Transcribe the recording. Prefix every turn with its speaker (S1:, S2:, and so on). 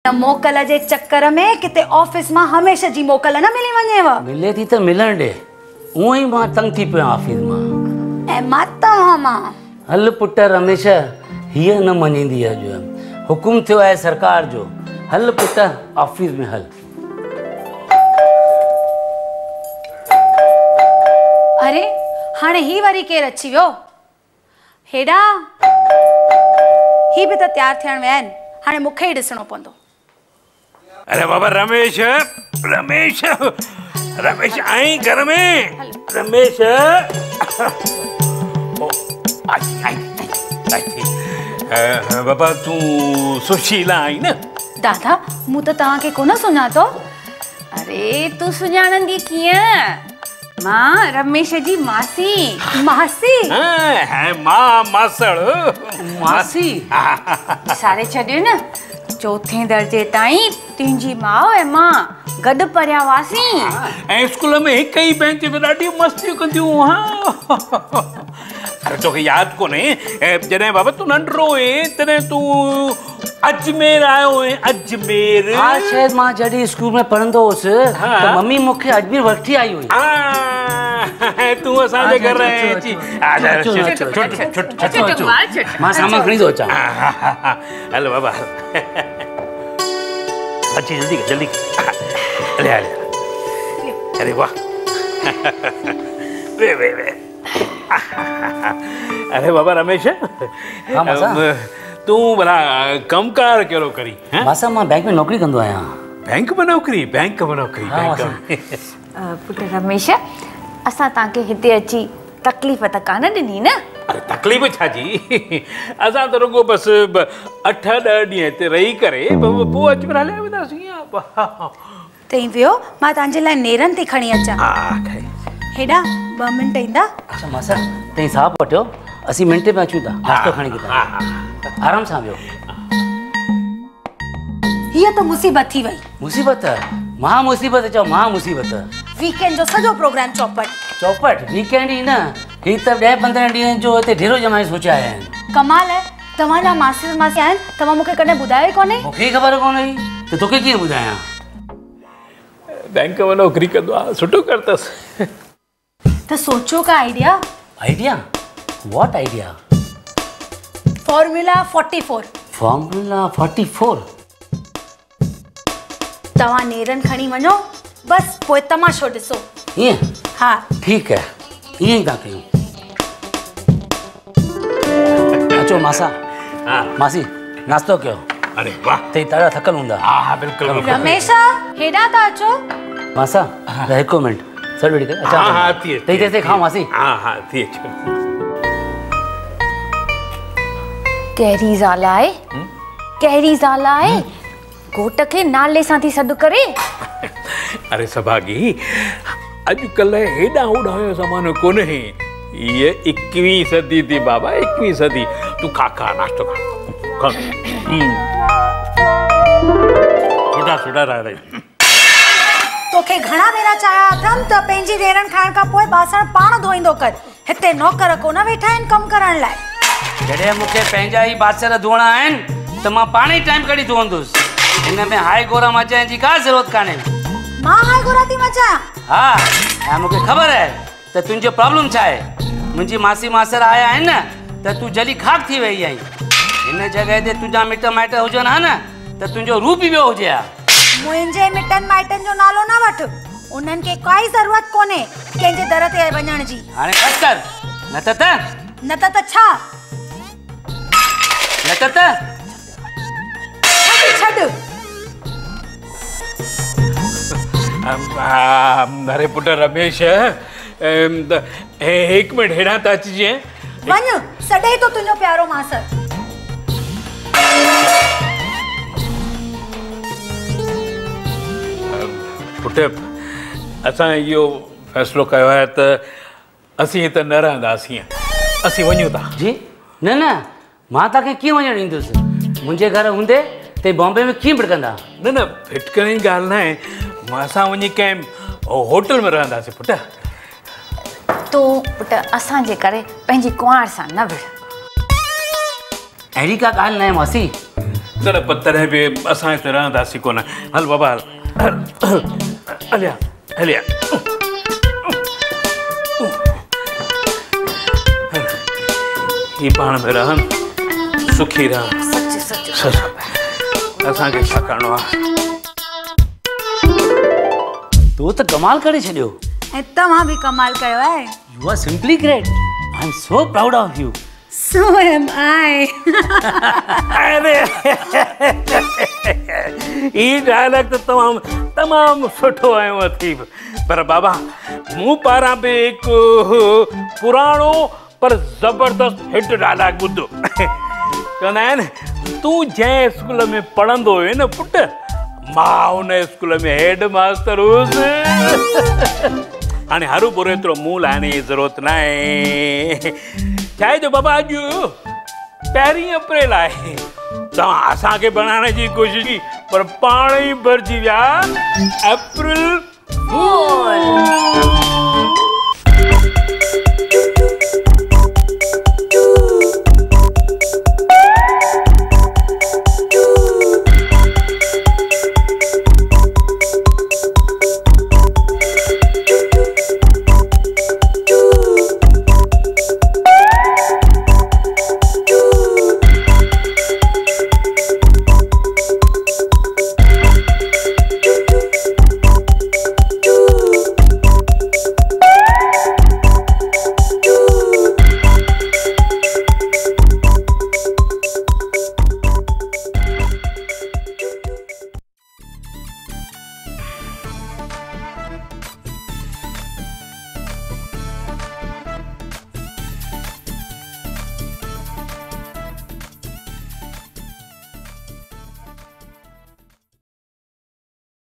S1: मोकल जे चक्कर में किते ऑफिस में हमेशा जी मोकल न मिली वनेव।
S2: मिले थी तो मिलन दे। उई मां तंग थी पे ऑफिस में।
S1: ए माता मामा।
S2: हल पुट रमेश हिय न मनींदी है जो हुकुम थियो है सरकार जो। हल पुट ऑफिस में हल।
S1: अरे हाणे ही वारी केर अची वियो? हेडा ही भी तो तैयार थियण विया आहिनि। हाणे मूंखे ई ॾिसणो पवंदो।
S3: अरे बाबा रमेश रमेश रमेश आई घर में। रमेश बाबा तू सुशीला आई न?
S1: दादा मूं त तव्हांखे कोन सुञातो।
S4: अरे तू सुञाणंदी कीअं? मां रमेश जी मासी।
S1: मासी?
S3: है मां मासड़
S2: मासी
S4: सारे छॾियो न। चौथे दर्जे ताईं तुंहिंजी माउ ऐं मां गॾु पढ़िया हुआसीं।
S3: ऐं स्कूल में हिक ई बेंच ते ॾाढी मस्तियूं कंदियूं। अरे तोखे यादि कोन्हे जॾहिं बाबा तूं नंढड़ो हुए तॾहिं तूं अजमेर आयो हुए? अजमेर?
S2: हाँ शायद मां जॾहिं स्कूल में पढ़ंदो हुअसि त मम्मी मूंखे अजमेर वठी आई हुई।
S3: तूं असांजे घर अची
S2: मां सामान खणी थो अचां।
S3: हलो बाबा अची जल्दी जल्दी। हले हले। अरे वाह वे वे वे। अरे बाबा रमेश तू भला कमकार कहिड़ो करी?
S2: मासा मां बैंक में नौकरी कंदो आहियां।
S3: बैंक में नौकरी? बैंक में नौकरी?
S4: पुट रमेश असां तव्हांखे हिते अची तकलीफ़ त कान ॾिनी न?
S3: अरे तकलीफ़ छा जी, असां त रुगो बसि 8-10 ॾींहं हिते रही करे पोइ अजमेर हलिया वेंदासीं।
S1: तई वियो मां तव्हांजे लाइ नेरनि थी खणी अचां। हेॾा 2 मिंट ईंदा?
S2: अच्छा मासा तई साहब वठो असीं मिंटे में अचूं था। नाश्तो खणी किता आराम सां वियो।
S1: हीअ त मुसीबत थी वई।
S2: मुसीबत? महा मुसीबत चओ महा मुसीबत।
S1: वीकेंड जो सॼो प्रोग्राम चौपट।
S2: चौपट वीकेंड ही न ही त 10-15 ॾींहं जो हिते ढेरो जमाए सोचिया आहिनि।
S1: कमाल आहे तव्हांजा मासी मासी आहिनि तव्हां मूंखे कॾहिं ॿुधायो ई कोन्हे।
S2: मूंखे ख़बर कोन हुई त तोखे कीअं ॿुधायां?
S3: बैंक में नौकरी कंदो आहे सुठो करतसि।
S1: त सोचो का idea?
S2: Idea? What idea?
S1: Formula 44।
S2: Formula 44?
S1: तव्हां नेरनि खणी वञो बस पोइ तमाशो ॾिसो।
S2: ईअं?
S1: हा
S2: ठीक है ईअं ई था कयूं। अचो मासा। मासी नाश्तो कयो।
S3: अरे वाह
S2: तई ॾाढा थकल हूंदा।
S3: हाँ बिल्कुल।
S1: रमेश हेॾा था अचो।
S2: मासा हिकु मिंट सर वेठी करे अचां।
S3: हाँ थी
S2: तई तेसे खाओ मासी।
S3: हाँ थी अचो।
S4: कहिड़ी ज़ाल आहे? कहिड़ी ज़ाल आहे? घोट खे नाले सां थी सॾु करे।
S3: अरे सभागी अॼुकल्ह हेॾा होॾा ज़मानो कोन्हे। ये 21वीं सदी थी बाबा 21वीं सदी। तू खा खा नाश्तो खा। सुठा सुठा रही।
S1: तोखे घणा भेरा चाहिया अथमि त पंहिंजी नेरनि खाइण खां पोइ बासण पाण धोईंदो कर। हिते नौकर कोन वेठा आहिनि कमु करण लाइ।
S2: जॾहिं मूंखे पंहिंजा ई बासण धोइणा आहिनि त मां पाण ई टाइम कढी धोईंदुसि। हिन में हाय गोरा मचाइण जी का ज़रूरत कान्हे।
S1: मां हाय गोरा थी मचां?
S2: हा ऐं मूंखे ख़बर आहे त तुंहिंजो प्रॉब्लम छा आहे। मुंहिंजी मासी मासर आया आहिनि न त तूं जली खाक थी वई आहीं। हिन जॻह ते तुंहिंजा मिट माइट हुजनि हा न त तुंहिंजो रूप ई ॿियो हुजे हा। मुंहिंजे
S1: मिटनि माइटनि जो नालो न वठ। उन्हनि खे काई ज़रूरत कोन्हे कंहिंजे दर ते वञण जी।
S2: हाणे बस कर न त
S1: छा?
S2: न त
S1: छॾ।
S3: अरे पुट रमेश एक मिनट हेॾा त अचिजे।
S1: वञ सॾे तो तुंहिंजो प्यारो मासर।
S3: पुट असां इहो फ़ैसिलो कयो आहे त असीं हिते न रहंदासीं। असीं वञूं था।
S2: जी न न मां तव्हांखे कीअं वञणु ॾींदुसि। मुंहिंजे घर हूंदे त बॉम्बे में कीअं भिटकंदा?
S3: न भिटकण जी ॻाल्हि न आहे। असां वञी कंहिं होटल में रहंदासीं पुट।
S4: तो पुट असांजे करे पंहिंजी कुंवार सां न विढ़।
S2: अहिड़ी का ॻाल्हि न आहे मासी।
S3: तॾहिं पर तॾहिं बि असां हिते रहंदासीं कोन। हल बाबा हल हल हलिया हलिया। ही पाण में रहनि सुखी रहनि। असांखे छा करिणो आहे?
S2: तो त कमाल करे छॾियो।
S1: ऐं तव्हां बि कमाल कयो आहे।
S2: You are simply great. I am so proud of you.
S1: So am I.
S3: अरे ये डायलॉग तो तमाम सुठो आयो थी। पर बाबा मूं पारां भी एक पुराणो पर जबरदस्त हिट डायलॉग ॿुधो। चवंदा आहिनि तूं जंहिं स्कूल में पढ़ंदो हुए न पुट, मां उन स्कूल में हेड मास्टर हुउसि। हाणे हरू बुरो एतिरो मुंहुं लाहिण जी ज़रूरत न आहे। छा आहे जो बाबा अॼु 1 अप्रैल आहे। तव्हां असांखे बनाइण जी कोशिशि की पर पाण ई भरिजी विया अप्रैल फूल।